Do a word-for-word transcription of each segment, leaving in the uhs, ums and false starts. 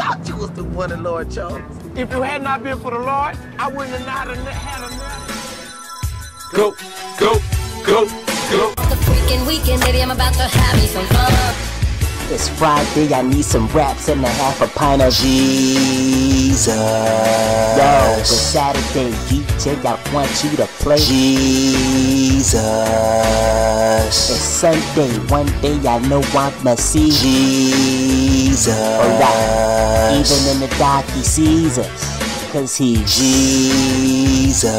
thought you was the one the Lord chose. If it had not been for the Lord, I wouldn't have not had enough. Go, go, go, go. The freaking weekend, baby, I'm about to have me some fun. It's Friday, I need some raps and a half a pint of Jesus. Yo, it's Saturday, D J, I want you to play Jesus. It's Sunday, one day I know I'ma see Jesus. Alright, even in the dark he sees us, cause he's Jesus.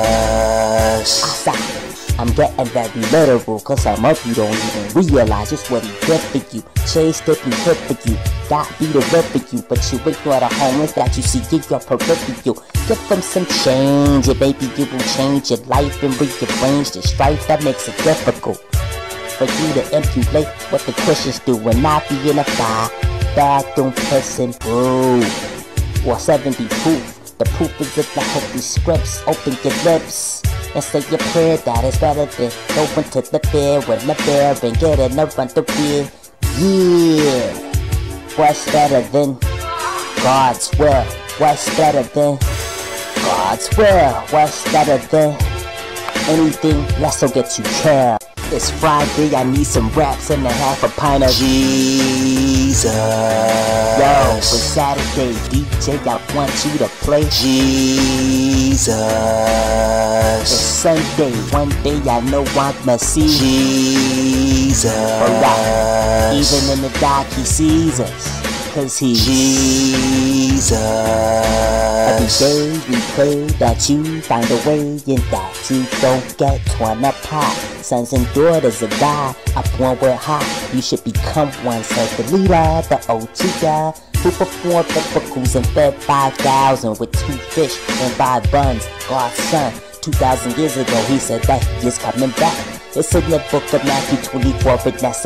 Asa. I'm getting very literal, cause I'm up, you don't even realize just what he did for you. Chased it and hit for you, got me to rip for you, but you ignore the homeless that you see in your peripheral. Give them some change, and baby you will change your life and rearrange the strife that makes it difficult for you to emulate what the Christians do and not be in a fire, bathroom pissing, boo, or seventy proof. The proof is in the holy scripts. Open your lips and say your prayer. That is better than going to the fair with the bear and getting a run to beer. Yeah, what's better than God's will? What's better than God's will? What's better than anything less will get you killed? It's Friday, I need some raps and a half a pint of Jesus. Yo, it's Saturday, D J, I want you to play Jesus. It's Sunday, one day I know I'ma see Jesus. Alright, even in the dark he sees us, cause he's Jesus. Every day we pray that you find a way and that you don't get torn apart. Sons and daughters of God, up one word high. You should become one, so the leader, the O G God, who performed miracles and fed five thousand with two fish and five buns. God's son, two thousand years ago, he said that he is coming back. It's in the book of Matthew twenty-four, but that's a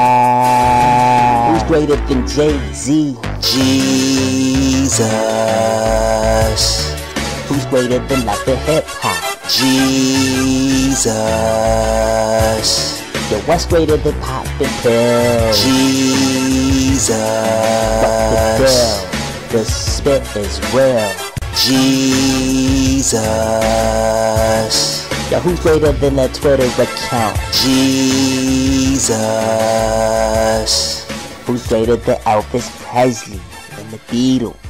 fact. Who's greater than Jay-Z? Jesus. Who's greater than like the hip-hop? Jesus. Yo, what's greater than pop and pill? Jesus. But the deal, the spit is real. Jesus. Yo, who's greater than a Twitter account? Jesus. Who's greater than Elvis Presley and the Beatles?